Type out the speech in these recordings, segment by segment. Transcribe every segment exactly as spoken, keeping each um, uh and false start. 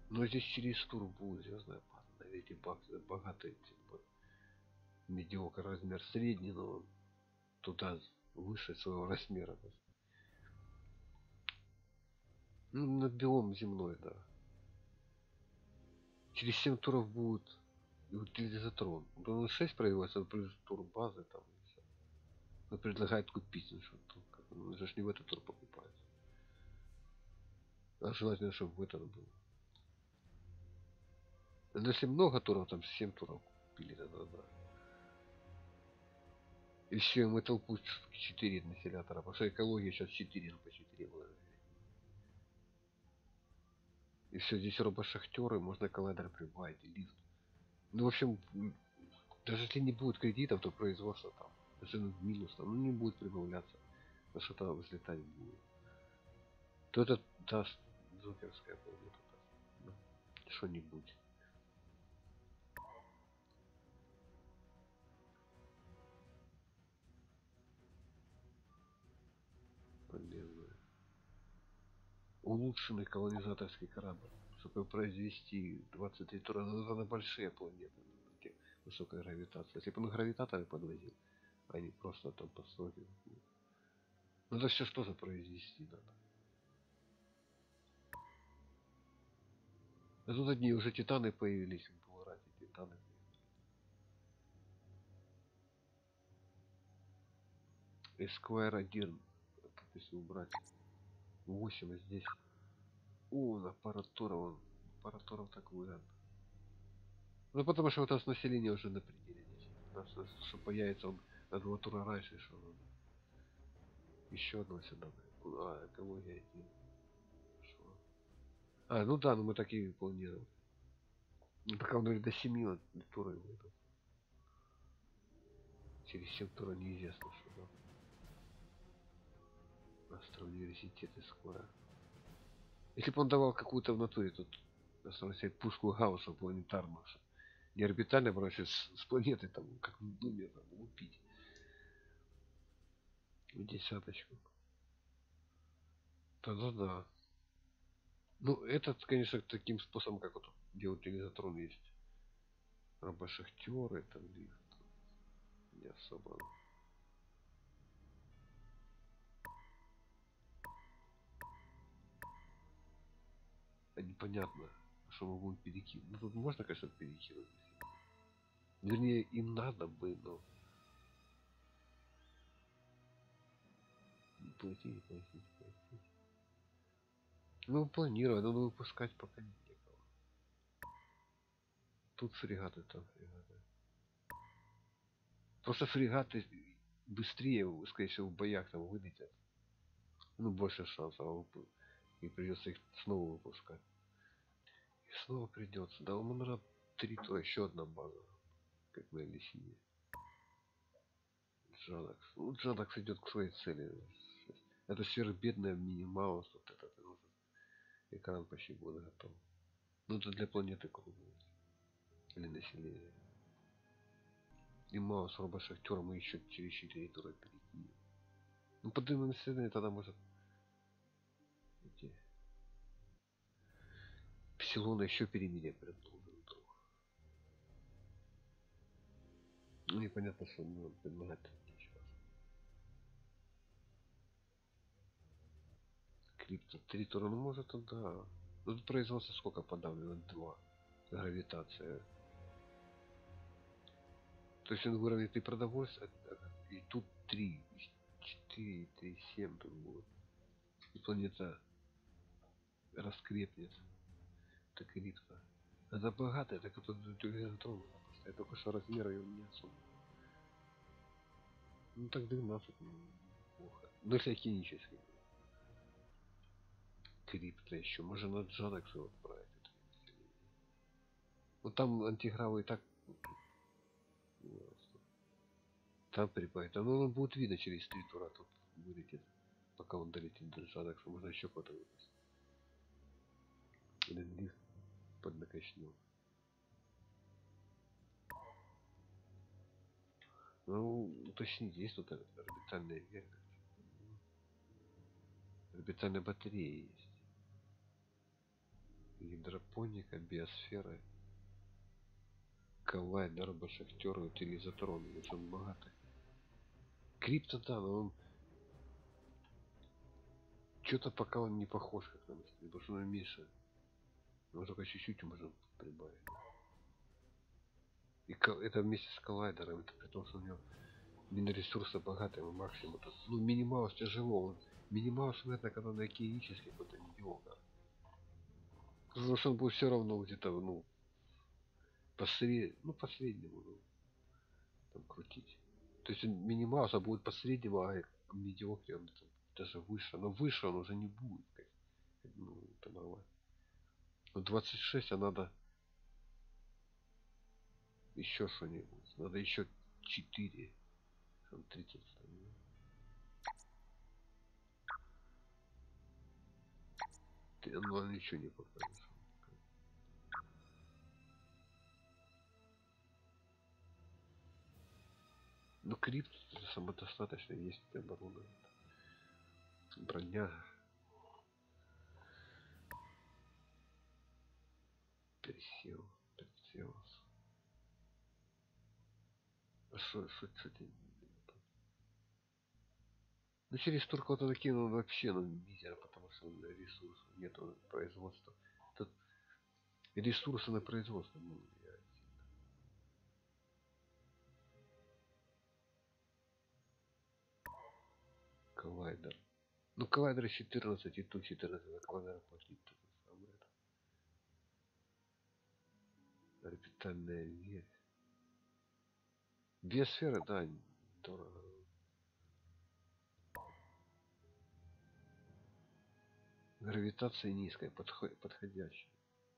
Но здесь через тур будет звездная пара. Эти богатые типа медиокр размер средний, но туда выше своего размера. Ну, над биом земной, да. Через семь туров будет утилизатрон. Он шесть проявился, плюс тур базы там. Он предлагает купить. Ну, что, он же не в этот тур покупает. А желательно, чтобы в этот был. Но если много туров, там семь туров купили, тогда да. И все, мы толпу четыре населятора. Потому что экология сейчас четыре, ну по четыре вложили. И все, здесь робошахтеры, можно коллайдер прибавить, и лифт. Ну, в общем, даже если не будет кредитов, то производство там, даже в минус, там, ну, не будет прибавляться. Потому что там взлетать будет. То это даст зуперская планета. Ну, что-нибудь. Полезное. Улучшенный колонизаторский корабль. Чтобы произвести двадцать три тура, это на большие планеты. Высокая гравитация. Если бы он гравитаторы подвозил, а не просто там постройки. Ну это все что-то произвести надо. А тут одни уже титаны появились. Было ради титаны. Эсквайр один. Если убрать восемь здесь. О, аппаратура, он аппаратура так выгодно. Ну потому что вот у нас население уже на пределе здесь. У нас, что появится он на два тура раньше, что надо. Еще одно сюда. А, экология один. Шо? А, ну да, ну мы такие планировали. Ну пока он говорит до семи вот, тура выйдут. Через семь тура неизвестно, что да. Астроуниверситеты скоро. Если бы он давал какую-то в натуре тут, на пушку Гаусса планетарную, не орбитально бросить с, с планеты, там, как в Думе, там, лупить. В десяточку. Да-да-да. Ну, этот, конечно, таким способом, как вот делают утилизатрон есть. Робошахтеры, там, лифт. Не особо. А непонятно, что мы будем перекинуть. Ну, тут можно, конечно, перекинуть. Вернее, им надо бы, но... Платить, платить, платить. Ну, планировать, надо выпускать пока некого. Тут фрегаты, там фрегаты. Просто фрегаты быстрее, скорее всего, в боях там вылетят. Ну, больше шансов. И придется их снова выпускать. И снова придется. Да, ему надо три тура, еще одна база. Как на лисине. Джадакс. Ну, Джадакс идет к своей цели. Это сверхбедная минимаус. Вот этот экран почти будет готов. Ну, это для планеты круглой. Или населения. И Маус робошахтер мы еще через четыре тура перекинем. Ну, поднимем население, тогда может... Эти... Псилона еще переменять предложим вдруг. Ну, непонятно, что нам предлагать сейчас. Крипто три тура, ну может, да. Ну, тут производство сколько подавлено? Два. Гравитация. То есть он выровняет и продовольствие, и тут три, четыре, три, семь тут будет. И планета раскрепнет. Это крипто. Это богатая, это который утилизатрон. Я только что размер ее не особо. Ну так двенадцать плохо. Ну если химический. Крипто еще. Можно на Джадакс его отправить. Ну там антигравы и так. Там прибавит. Ну он будет видно через три тура тут вылетит. Пока он долетит до Джадакса. Можно еще куда-то выпустить. Или лифт поднакачнем. Ну, уточните, есть тут орбитальная века. Орбитальная батарея есть. Или гидропоника, биосфера, коллайдер, шахтеры, утилизаторон, уже багато. Крипто, да, но он что-то пока он не похож как на нас, потому что он меньше. Но только чуть-чуть можно прибавить. И это вместе с коллайдером, это при том, что у него миноресурсы богатые, максимум. Тут, ну, минимаус тяжело. Он, минимаус, наверное, когда на океанический какой-то медиокр. Потому что он будет все равно где-то, ну, посред... ну, посреднему, ну, там, крутить. То есть минимауса будет посреднего, а медиокре он там, даже выше. Но выше он уже не будет. Как, ну, это нормально. Но двадцать шесть, а надо еще что-нибудь. Надо еще четыре. Там тридцать. Ты, ну, ничего не покажешь. Ну, крипт самодостаточно, есть оборудование. Броня. Пересел. Пересел. А что, что, что ты? Ну, через турку-то накинул вообще, ну, мизер, потому что ресурсов нету производства. Тут ресурсы на производство не влияют. Коллайдер. Ну, коллайдер четырнадцать, и тут четырнадцать, на коллайдер платить то же самое. Орбитальная ветвь. Биосфера, да, дорого. Гравитация низкая, подходящая.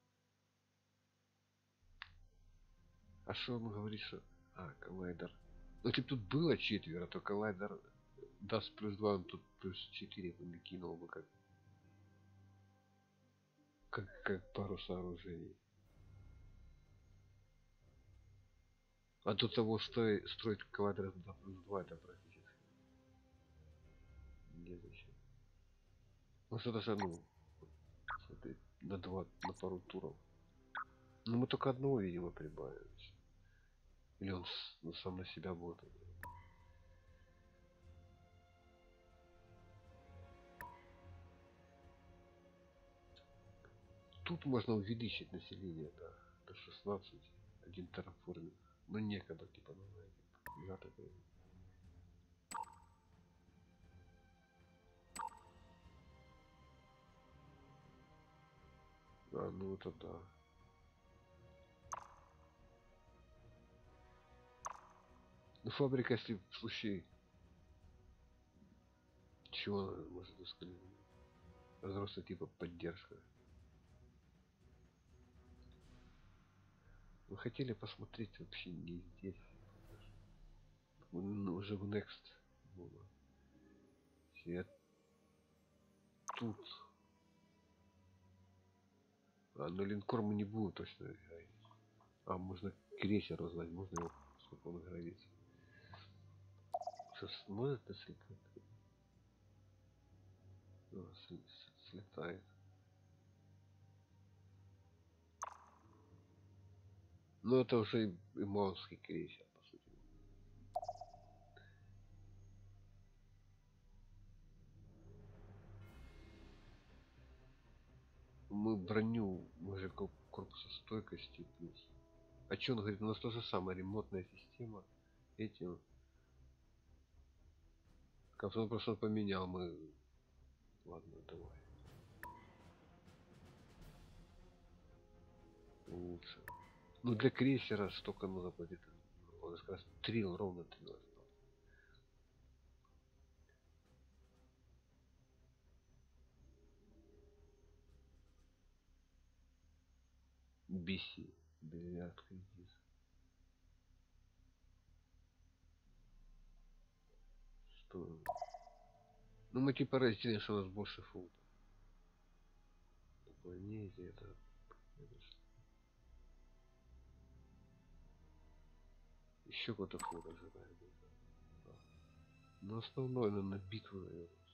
А что он говорит, что... А, коллайдер. Ну, типа тут было четверо, то коллайдер даст плюс два, он тут плюс четыре накинул бы как... Как, как пару сооружений. А до того, что строить коллайдер два плюс два, это практически. Незачем. Ну, что даже, ну, смотри, на два, на пару туров. Ну, мы только одного, видимо, прибавим. Или он ну, сам на себя будет. Тут можно увеличить население, да, до шестнадцати. Один терраформинг. Но некогда, типа, ну, я такой. А, ну это да. Ну, фабрика, если в случае чего может сказать? Взрослый типа поддержка. Вы хотели посмотреть вообще не здесь. Ну, уже в Next было. Я тут. А, но линкор мы не будем точно играть. А, можно крейсер узнать, можно его, сколько он гравится. Что, может это слетать? А, слетает. Ну, это уже и маунский крейсер, по сути. Мы броню, мы же корпусостойкости плюс. А что он говорит? У нас то же самое, ремонтная система. Этим. Как он просто поменял, мы... Ладно, давай. Лучше. Ну, для крейсера столько нужно платить. Он как раз трил, ровно трил. би си. Бильярд кредит. Что? Ну, мы типа разделим, что у нас больше фунтов. Планете это... Еще какой-то флот ожидает. Но основной, наверное, битву, наверное.